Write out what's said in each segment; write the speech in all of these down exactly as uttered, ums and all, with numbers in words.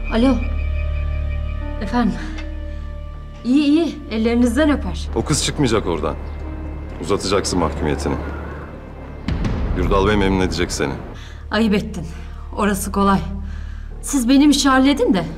Alo. Efendim. İyi iyi. Ellerinizden öper. O kız çıkmayacak oradan. Uzatacaksın mahkumiyetini. Yurdal Bey memnun edecek seni. Ayıp ettin. Orası kolay. Siz benim işi halledin de.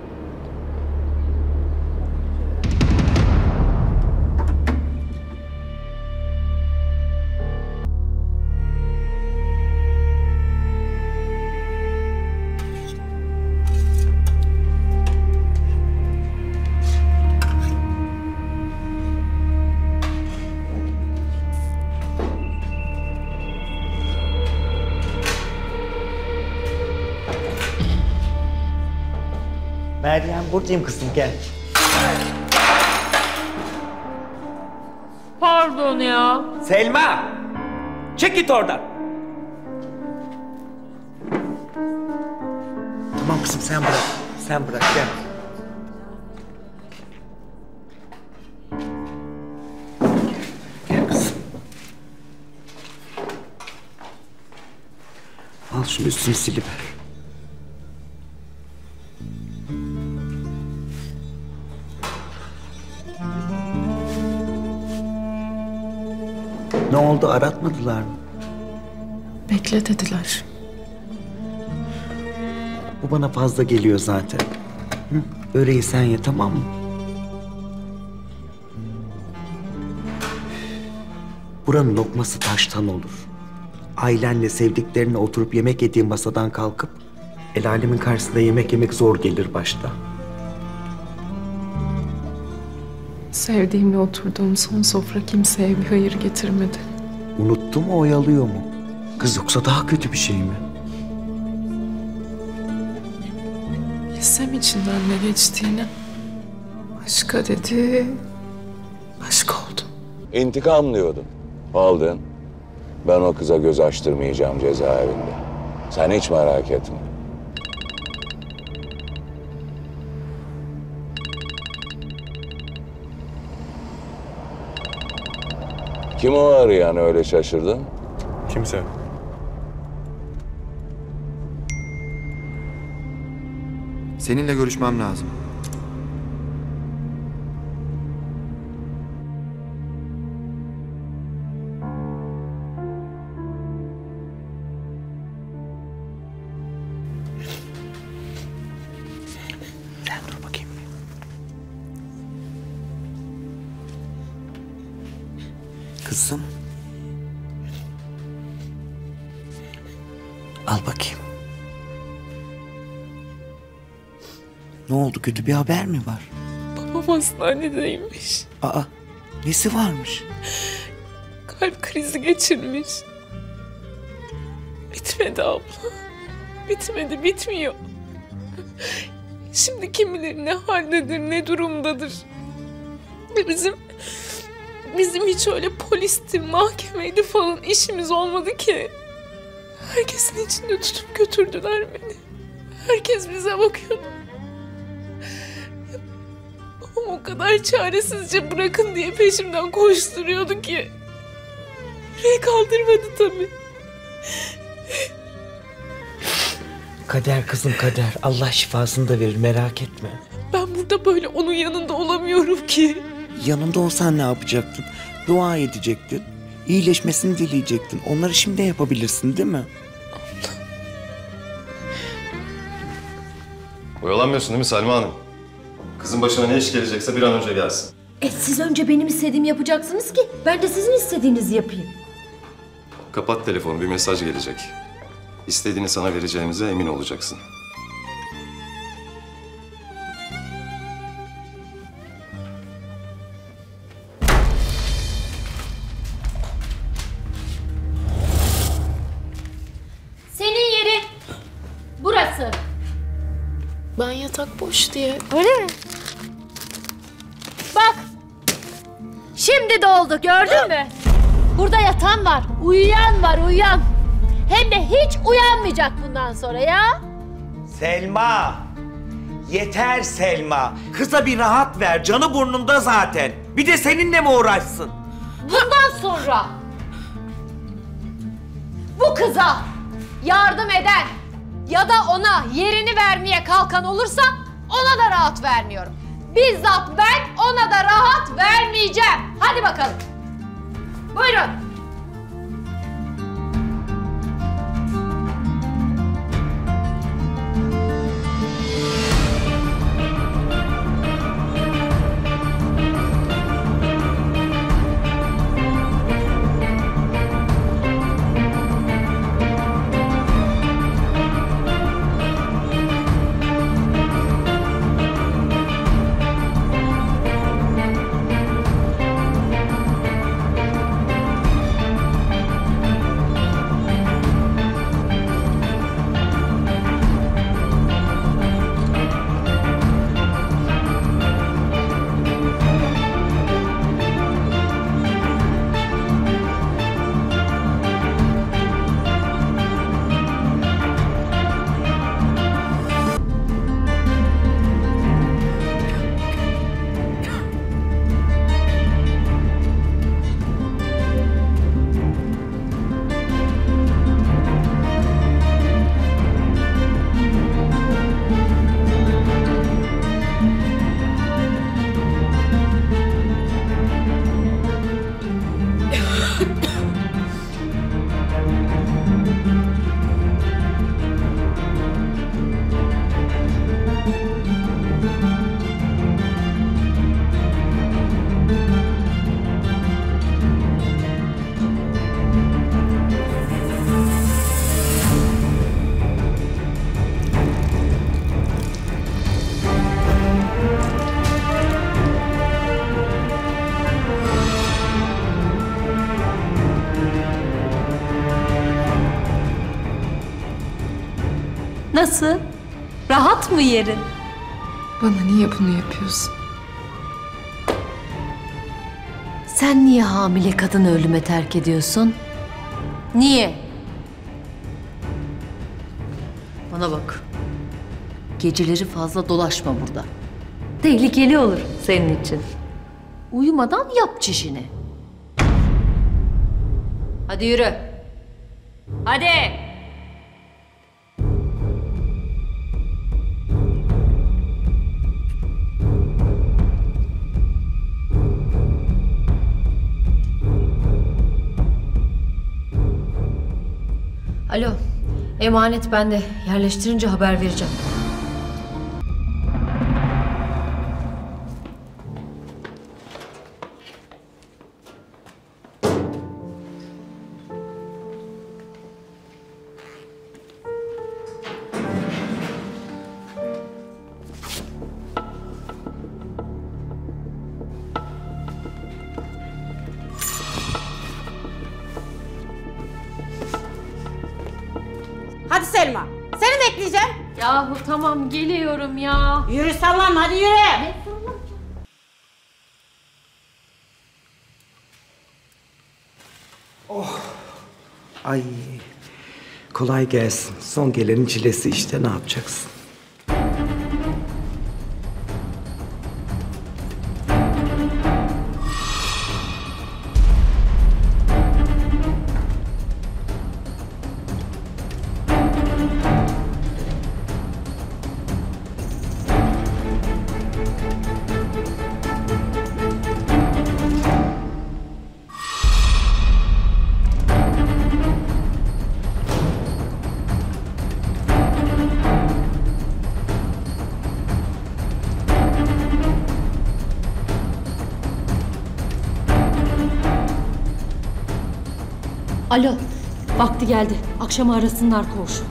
Meryem buradayım kızım, gel. Pardon ya. Selma! Çık git oradan. Tamam kızım, sen bırak. Sen bırak, gel. Gel kızım. Al şunu, üstünü siliver. Ne oldu, aratmadılar mı? Bekle dediler. Bu bana fazla geliyor zaten. Hı? Böreği sen ye, tamam mı? Buranın lokması taştan olur. Ailenle, sevdiklerinle oturup yemek yediğin masadan kalkıp el alemin karşısında yemek yemek zor gelir başta. Sevdiğimle oturduğum son sofra kimseye bir hayır getirmedi. Unuttu mu, oyalıyor mu? Kız yoksa daha kötü bir şey mi? Bilsem içinden ne geçtiğini. Başka dedi, başka oldu. İntikam diyordun. Aldın. Ben o kıza göz açtırmayacağım cezaevinde. Sen hiç merak etme. Kim o arayan öyle şaşırdın? Kimse. Seninle görüşmem lazım. Sen dur bakayım. Kızım. Al bakayım. Ne oldu, kötü bir haber mi var? Babam hastanedeymiş. Aa, nesi varmış? Kalp krizi geçirmiş. Bitmedi abla. Bitmedi, bitmiyor. Şimdi kim bilir ne haldedir, ne durumdadır. Bizim... Bizim hiç öyle polisti, mahkemeydi falan işimiz olmadı ki. Herkesin içinde tutup götürdüler beni. Herkes bize bakıyordu. Babam o kadar çaresizce bırakın diye peşimden koşturuyordu ki. Yüreği kaldırmadı tabii. Kader kızım, kader. Allah şifasını da verir, merak etme. Ben burada böyle onun yanında olamıyorum ki. Yanında olsan ne yapacaktın? Dua edecektin. İyileşmesini dileyecektin. Onları şimdi yapabilirsin, değil mi? Oyalanmıyorsun değil mi Selma Hanım? Kızın başına ne iş gelecekse bir an önce gelsin. E siz önce benim istediğimi yapacaksınız ki ben de sizin istediğinizi yapayım. Kapat telefonu, bir mesaj gelecek. İstediğini sana vereceğimize emin olacaksın. Senin yerin burası. Ben yatak boş diye. Öyle mi? Bak. Şimdi doldu, gördün mü? Burada yatan var, uyuyan var, uyuyan. Hem de hiç uyanmayacak bundan sonra ya. Selma! Yeter Selma. Kıza bir rahat ver. Canı burnunda zaten. Bir de seninle mi uğraşsın? Bundan sonra bu kıza yardım eden, ya da ona yerini vermeye kalkan olursa ona da rahat vermiyorum. Bizzat ben ona da rahat vermeyeceğim. Hadi bakalım. Buyurun. Nasıl? Rahat mı yerin? Bana niye bunu yapıyorsun? Sen niye hamile kadını ölüme terk ediyorsun? Niye? Bana bak. Geceleri fazla dolaşma burada. Tehlikeli olur senin için. Uyumadan yap çişini. Hadi yürü. Hadi. Alo, emanet bende. Yerleştirince haber vereceğim. Hadi Selma, seni bekleyeceğim. Yahu tamam geliyorum ya. Yürü sallan, hadi yürü. Ay kolay gelsin. Son gelenin çilesi işte, ne yapacaksın? Alo, vakti geldi. Akşama arasınlar koğuşu.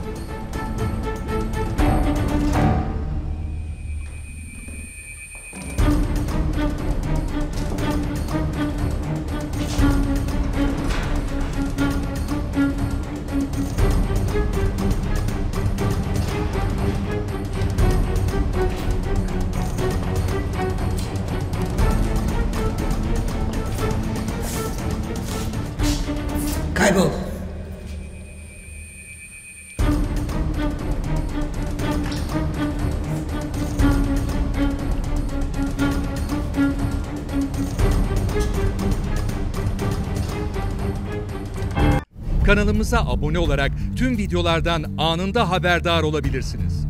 Kaybol. Kanalımıza abone olarak tüm videolardan anında haberdar olabilirsiniz.